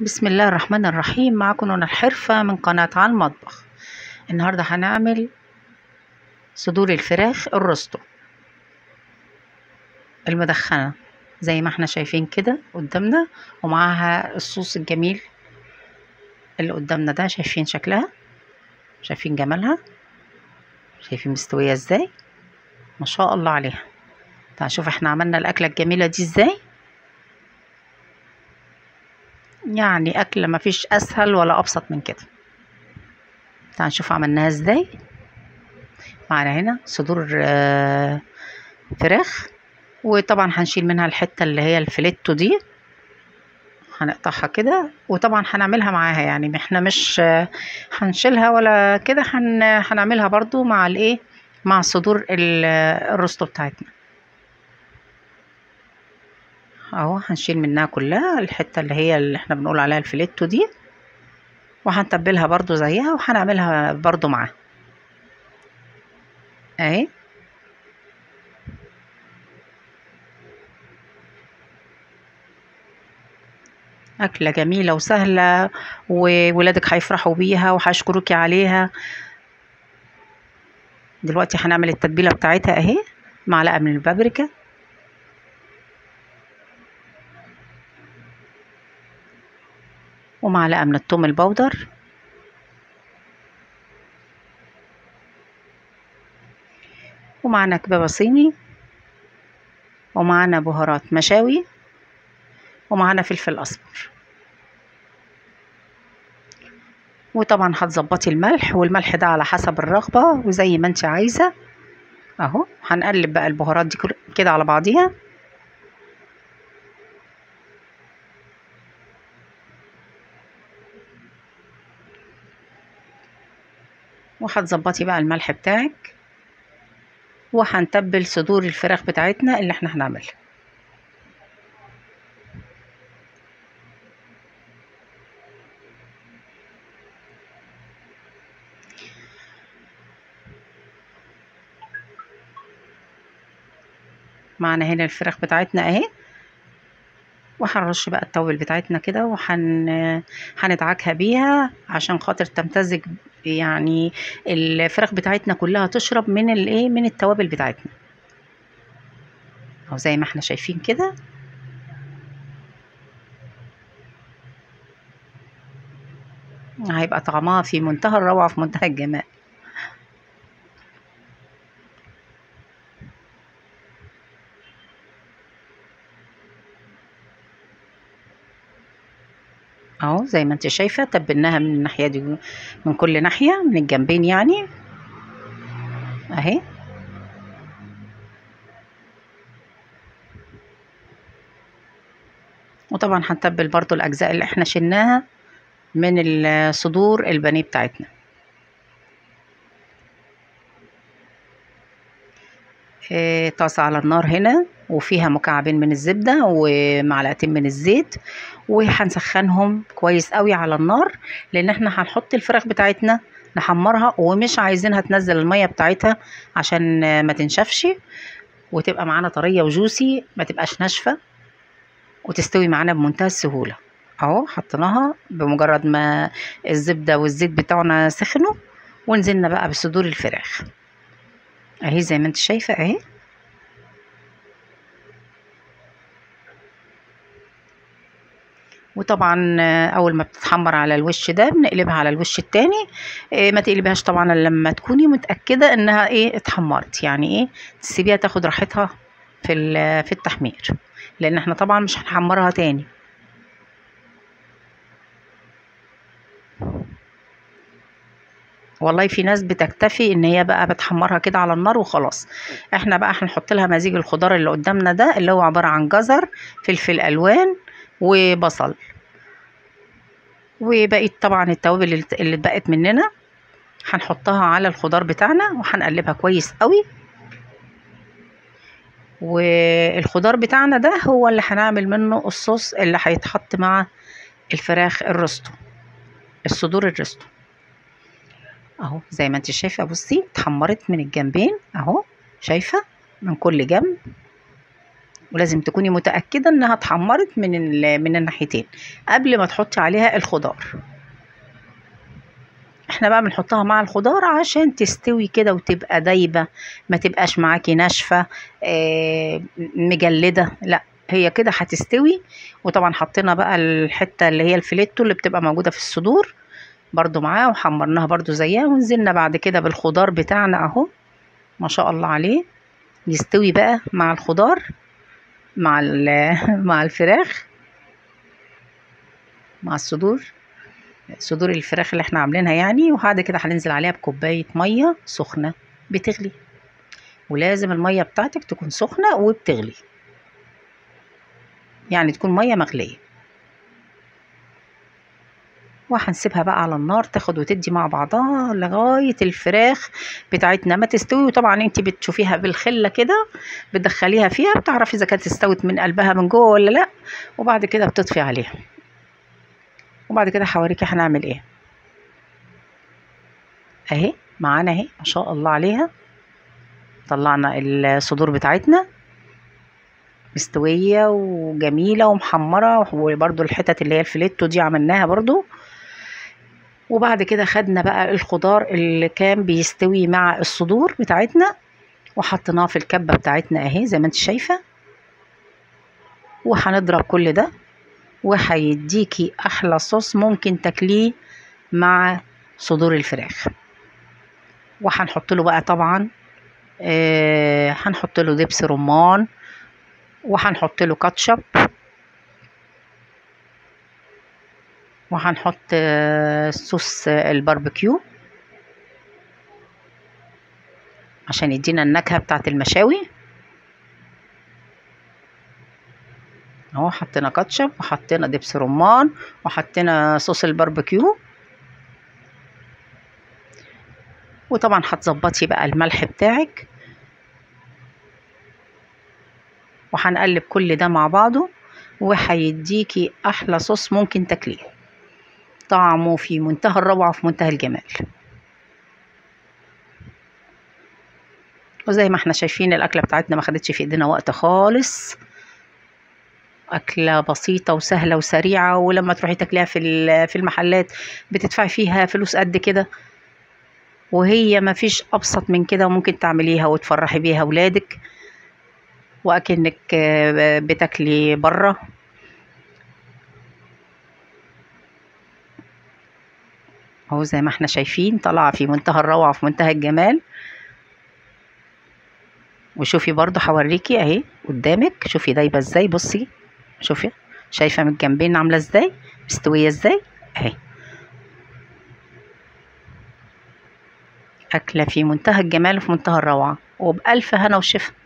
بسم الله الرحمن الرحيم. معكم نونا الحرفة من قناة على المطبخ. النهاردة هنعمل صدور الفراخ الروستو المدخنة زي ما احنا شايفين كده قدامنا، ومعاها الصوص الجميل اللي قدامنا ده. شايفين شكلها، شايفين جمالها، شايفين مستوية ازاي، ما شاء الله عليها. تعالوا نشوف احنا عملنا الأكلة الجميلة دي ازاي. يعني أكلة مفيش أسهل ولا أبسط من كده. تعالوا نشوف عملناها ازاي. معانا هنا صدور فراخ، وطبعا هنشيل منها الحتة اللي هي الفليتو دي، هنقطعها كده. وطبعا هنعملها معاها، يعني احنا مش هنشيلها ولا كده، هنعملها برضو مع الايه، مع صدور الروستو بتاعتنا اهو. هنشيل منها كلها الحتة اللي هي اللي احنا بنقول عليها الفليتو دي، وهنتبلها برضو زيها، وهنعملها برضو معاها اهي. أكلة جميلة وسهلة، وولادك هيفرحوا بيها وهيشكروكي عليها. دلوقتي هنعمل التتبيلة بتاعتها اهي. معلقة من البابريكا، ومعلقة من الثوم البودر، ومعنا كبابة صيني، ومعنا بهارات مشاوي، ومعنا فلفل أسمر. وطبعا هتظبطي الملح، والملح ده على حسب الرغبة وزي ما انت عايزة اهو. هنقلب بقى البهارات دي كده على بعضيها، وهتظبطي بقى الملح بتاعك، وهنتبل صدور الفراخ بتاعتنا اللي احنا هنعملها. معنا هنا الفراخ بتاعتنا اهي، وهنرش بقى التوابل بتاعتنا كده، هندعكها بيها عشان خاطر تمتزج، يعني الفراخ بتاعتنا كلها تشرب من الايه، من التوابل بتاعتنا اهو زي ما احنا شايفين كده. هيبقى طعمها في منتهى الروعة، في منتهى الجمال اهو زي ما انت شايفة. تبلناها من الناحية دي، من كل ناحية من الجنبين يعني اهي. وطبعا هنتبل برضو الاجزاء اللي احنا شلناها من الصدور البانيه بتاعتنا. طاسة على النار هنا، وفيها مكعبين من الزبدة ومعلقتين من الزيت، وهنسخنهم كويس قوي على النار، لان احنا هنحط الفراخ بتاعتنا نحمرها، ومش عايزينها تنزل المية بتاعتها عشان ما تنشفش، وتبقى معانا طرية وجوسي، ما تبقاش ناشفة، وتستوي معانا بمنتهى السهولة اهو. حطيناها بمجرد ما الزبدة والزيت بتاعنا سخنوا، ونزلنا بقى بصدور الفراخ اهي زي ما انت شايفة اهي. وطبعا اول ما بتتحمر على الوش ده بنقلبها على الوش التاني. ما تقلبهاش طبعا الا لما تكوني متأكدة انها ايه، اتحمرت، يعني ايه، تسيبيها تاخد راحتها في التحمير، لان احنا طبعا مش هنحمرها تاني. والله في ناس بتكتفي ان هي بقى بتحمرها كده على النار وخلاص. احنا بقى هنحط لها مزيج الخضار اللي قدامنا ده، اللي هو عبارة عن جزر، فلفل الوان، وبصل، وبقيت طبعا التوابل اللي اتبقت مننا هنحطها على الخضار بتاعنا، وهنقلبها كويس قوي. والخضار بتاعنا ده هو اللي هنعمل منه الصوص اللي هيتحط مع الفراخ الروستو، الصدور الروستو اهو زي ما انت شايفه. بصي اتحمرت من الجنبين اهو، شايفه، من كل جنب ولازم تكوني متأكدة انها اتحمرت من الناحيتين قبل ما تحطي عليها الخضار. احنا بقى بنحطها مع الخضار عشان تستوي كده وتبقى دايبة، ما تبقاش معاكي ناشفة مجلدة، لا هي كده هتستوي. وطبعا حطينا بقى الحتة اللي هي الفيليتو اللي بتبقى موجودة في الصدور برضو معاه، وحمرناها برضو زيها، ونزلنا بعد كده بالخضار بتاعنا اهو ما شاء الله عليه. يستوي بقى مع الخضار مع مع الفراخ، مع صدور الفراخ اللي احنا عاملينها يعني. وبعد كده هننزل عليها بكوباية مية سخنة بتغلي، ولازم المية بتاعتك تكون سخنة وبتغلي، يعني تكون مية مغلية. وهنسيبها بقى على النار تاخد وتدي مع بعضها لغاية الفراخ بتاعتنا ما تستوي. وطبعا انت بتشوفيها بالخلة كده، بتدخليها فيها بتعرفي اذا كانت استوت من قلبها من جوه ولا لا، وبعد كده بتطفي عليها. وبعد كده هوريكي هنعمل ايه. اهي معانا اهي ما شاء الله عليها، طلعنا الصدور بتاعتنا مستوية وجميلة ومحمرة، وبرضو الحتت اللي هي الفليتو دي عملناها برضو. وبعد كده خدنا بقى الخضار اللي كان بيستوي مع الصدور بتاعتنا وحطيناه في الكبة بتاعتنا اهي زي ما انت شايفة. وهنضرب كل ده، وهيديكي احلى صوص ممكن تاكليه مع صدور الفراخ. وهنحط له بقى طبعا هنحط له دبس رمان، وهنحط له كاتشب، وهنحط صوص الباربيكيو عشان يدينا النكهة بتاعت المشاوي. اهو حطينا كاتشب وحطينا دبس رمان وحطينا صوص الباربيكيو. وطبعا هتظبطي بقى الملح بتاعك، وهنقلب كل ده مع بعضه، وهيديكي احلى صوص ممكن تاكليه، طعمه في منتهى الروعة وفي منتهى الجمال. وزي ما احنا شايفين الاكله بتاعتنا ما خدتش في ايدينا وقت خالص، اكله بسيطه وسهله وسريعه. ولما تروحي تاكليها في المحلات بتدفعي فيها فلوس قد كده، وهي ما فيش ابسط من كده، وممكن تعمليها وتفرحي بيها اولادك واكنك بتاكلي بره. اهو زي ما احنا شايفين طالعه في منتهى الروعه وفي منتهى الجمال. وشوفي برضو هوريكي اهي قدامك، شوفي دايبه ازاي، بصي شوفي شايفه من الجنبين عامله ازاي، مستويه ازاي اهي. اكله في منتهى الجمال وفي منتهى الروعه، وبألف هنا وشفا.